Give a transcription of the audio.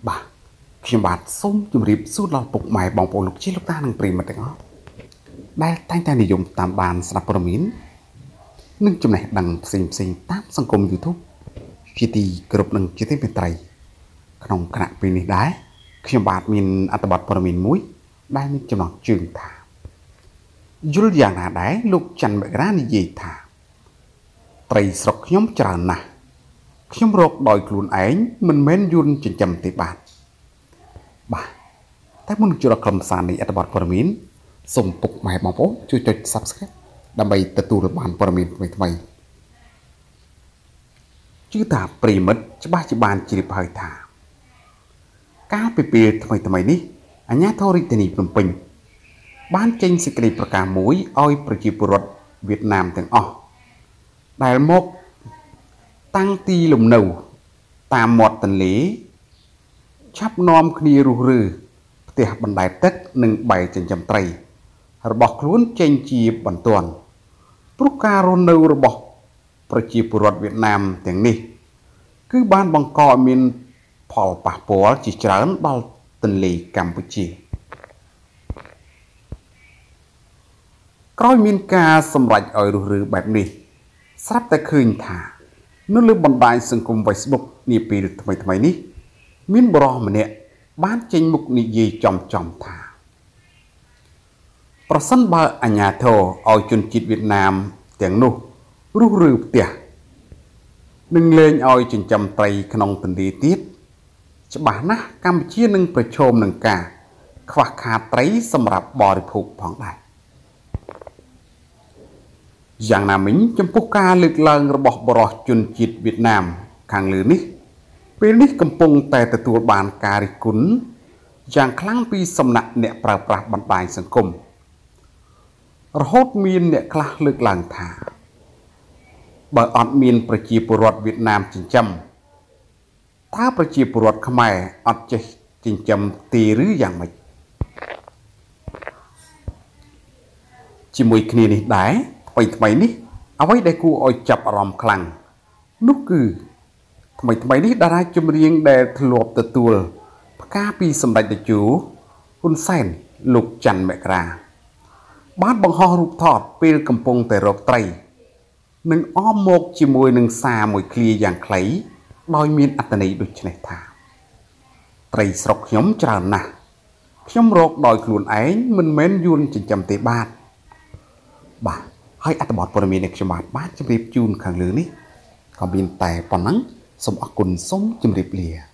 បាទខ្ញុំបាទសូមជម្រាបសួរដល់ពុកម៉ែបងប្អូនលោកជាលោកតានិងប្រិយមិត្តទាំងអស់ដែលតែងតែនិយមតាមដានស្ដាប់ព័ត៌មាននិងចំណេះដឹងផ្សេងតាមសង្គម YouTube ជាទីគោរពនិងជាទីមេត្រីក្នុងគណៈពេលនេះដែរខ្ញុំបាទមានអត្ថបទព័ត៌មានមួយដែលមានចំណងជើងថាយល់យ៉ាងណាដែរលោកច័ន្ទមករានិយាយថាត្រីស្រុកខ្ញុំច្រើនណាស់ខ្ញុំរកដោយខ្លួនឯងមិនមែនយួនចិញ្ចឹមទេបាទតែមុននឹងចូលដល់ក្រុមសារនៃអត្ថបទព័ត៌មានសូមពុកម៉ែបងប្អូនជួយចុច Subscribe ដើម្បីទទួលបានព័ត៌មានថ្មីជឿថាប្រិមិត្តច្បាស់ជាបានជ្រាបហើយថាកាលពីពេលថ្មីនេះអាជ្ញាធររាជធានីភ្នំពេញបានចេញសេចក្តីប្រកាសមួយឲ្យប្រជាពលរដ្ឋវៀតណាមទាំងអស់ដែលមកតាំងទីលំនៅតាមមាត់ទន្លេឆាប់នាំគ្នារុះរើផ្ទះបណ្ដែតទឹកនិងបែចិញ្ចឹមត្រីរបស់ខ្លួនចេញជាបន្ទាន់ព្រោះការរស់នៅរបស់ប្រជាពលរដ្ឋវៀតណាមទាំងនេះគឺបានបង្កឲ្យមានផលប៉ះពាល់ជាច្រើនដល់ទន្លេកម្ពុជាក្រោយមានការសម្រេចឲ្យរុះរើបែបនេះស្រាប់តែឃើញថានៅលើបណ្ដាញសង្គម Facebook នាពេលថ្មីនេះមានបរិះម្នាក់បានចេញមុខនិយាយចំថាប្រសិនបើអាជ្ញាធរឲ្យជនជាតិវៀតណាមទាំងនោះរុះរើផ្ទះនិងលែងឲ្យចិញ្ចឹមត្រីក្នុងទន្លេទៀតច្បាស់ណាស់កម្ពុជានឹងប្រឈមនឹងការខ្វះខាតត្រីសម្រាប់បរិភោគផងដែរយ៉ាងណាមិញចំពោះការលើកឡើងរបស់បរិះជនជាតិវៀតណាមខាងលើនេះពេលនេះកំពុងតែទទួលបានការរិះគន់យ៉ាងខ្លាំងពីសំណាក់អ្នកប្រើប្រាស់បណ្ដាញសង្គមរហូតមានអ្នកខ្លះលើកឡើងថាបើអត់មានប្រជាពលរដ្ឋវៀតណាមចិញ្ចឹមតើប្រជាពលរដ្ឋខ្មែរអត់ចេះចិញ្ចឹមទេឬយ៉ាងម៉េចជាមួយគ្នានេះដែរថ្មីនេះអ្វីដែលគួរឲ្យចាប់អារម្មណ៍ខ្លាំងនោះគឺថ្មីនេះតារាចម្រៀងដែលធ្លាប់ទទួលផ្កាពីសម្ដេចតេជោហ៊ុនសែនលោកច័ន្ទមករាបានបង្ហោះរូបថតពេលកំពុងតែរកត្រីនិងអមមកជាមួយនឹងសារមួយឃ្លាយ៉ាងខ្លីដោយមានអត្ថន័យដូចនេះថាត្រីស្រុកខ្ញុំច្រើនណាស់ខ្ញុំរកដោយខ្លួនឯងមិនមែនយួនចិញ្ចឹមទេបាទហើយអត្ថបទព័ត៌មាននេះខ្ញុំបានជម្រាបជូនខាងលើនេះក៏មានតែប៉ុណ្ណឹងសូមអរគុណសូមជម្រាបលា